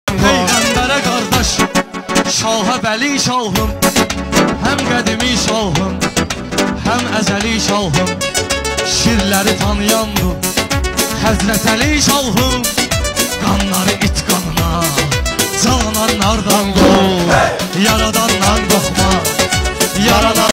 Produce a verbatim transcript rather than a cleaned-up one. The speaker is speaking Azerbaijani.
Peyğəmbərə qardaş, şaha bəli şahım, həm qədimi şahım, həm əzəli şahım, şirləri tanıyandım, Həzrət Əli şahım, qanları it qanına, cananlardan